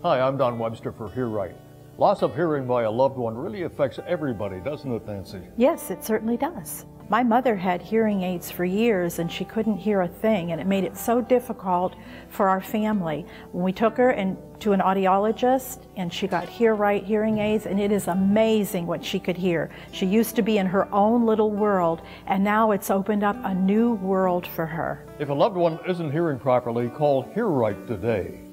Hi, I'm Don Webster for Hear Right. Loss of hearing by a loved one really affects everybody, doesn't it, Nancy? Yes, it certainly does. My mother had hearing aids for years and she couldn't hear a thing, and it made it so difficult for our family. When we took her to an audiologist and she got Hear Right hearing aids, and it is amazing what she could hear. She used to be in her own little world, and now it's opened up a new world for her. If a loved one isn't hearing properly, call Hear Right today.